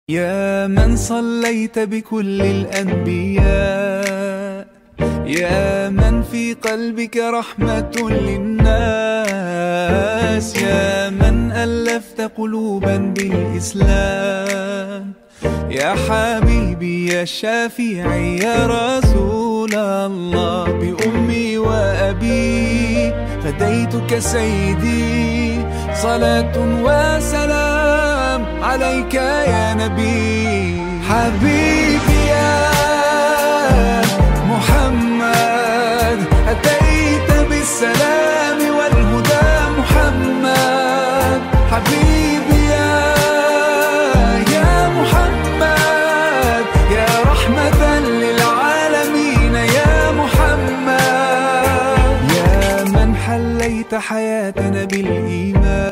يا من صليت بكل الأنبياء، يا من في قلبك رحمة للناس، يا من ألفت قلوبا بالإسلام، يا حبيبي يا شافعي يا رسول الله، بأمي وأبي فديتك سيدي، صلاة وسلام عليك يا نبي. حبيبي يا محمد أتيت بالسلام والهدى محمد، حبيبي يا محمد يا رحمة للعالمين يا محمد، يا من حليت حياتنا بالإيمان.